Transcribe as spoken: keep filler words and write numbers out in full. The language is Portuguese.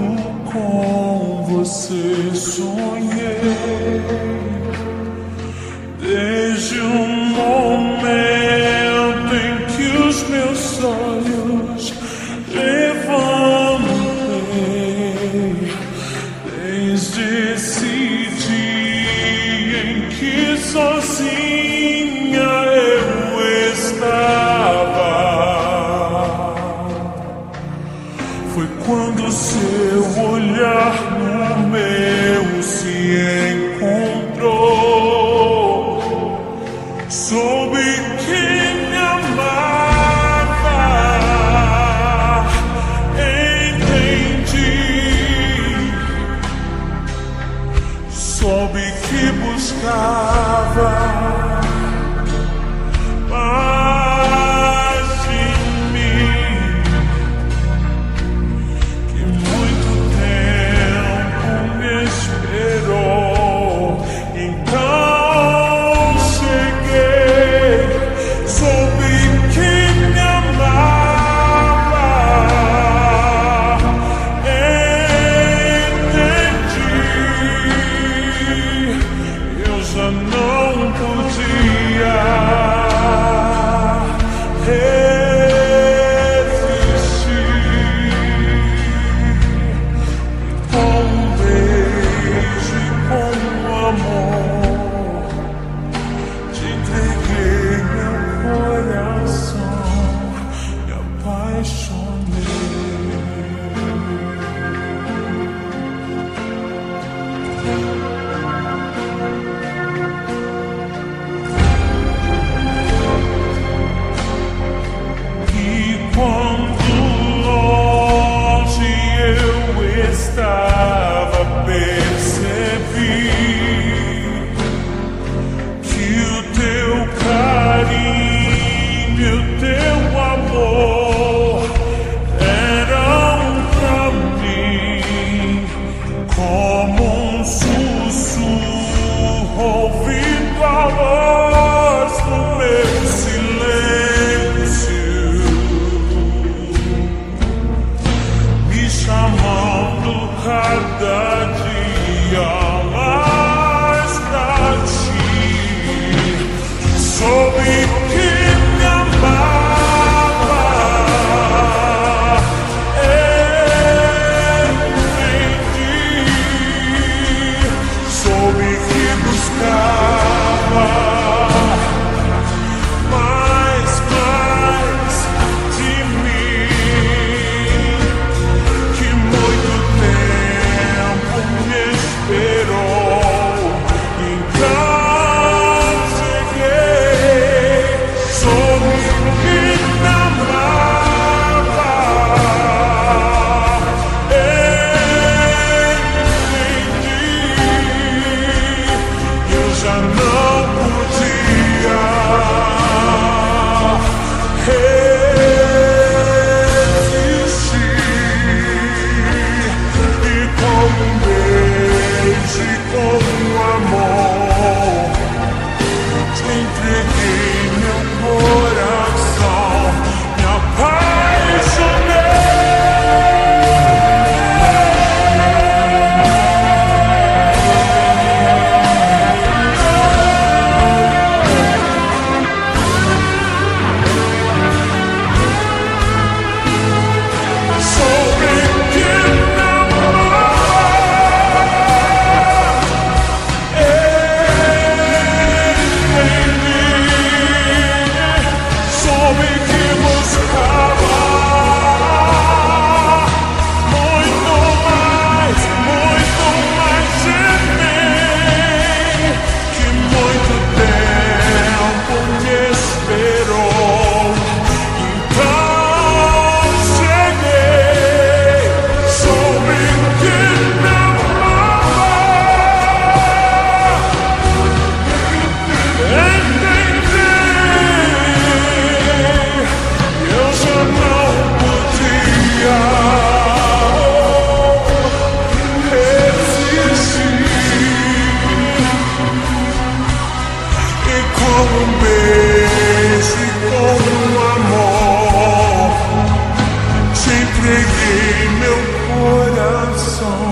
com você sonhei, desde o momento em que os meus olhos levantei, desde esse dia em que sozinha eu estava. Foi quando seu olhar no meu se encontrou, soube que me amava, entendi, soube que buscava mais de mim, que muito tempo me esperou. Então cheguei, soube que me amava, entendi, eu já não podia resistir. Com um beijo e com um amor te entreguei meu coração, me apaixonei. E quando longe eu estava, percebi que o teu carinho e o teu amor eram pra mim como um sussurro ouvindo a voz do meu silêncio, me chamando cada dia mais pra ti. Soube que me amava, entendi, soube que buscava mais, mais de mim, que muito tempo love song.